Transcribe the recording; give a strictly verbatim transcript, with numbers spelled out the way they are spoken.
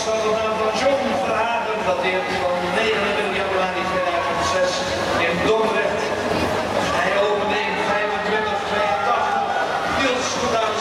staat op naam van John Verhagen, dateert van negenentwintig januari tweeduizend zes in Dordrecht. Hij opende in vijfentwintig tweeëntachtig. Niels Goedaan.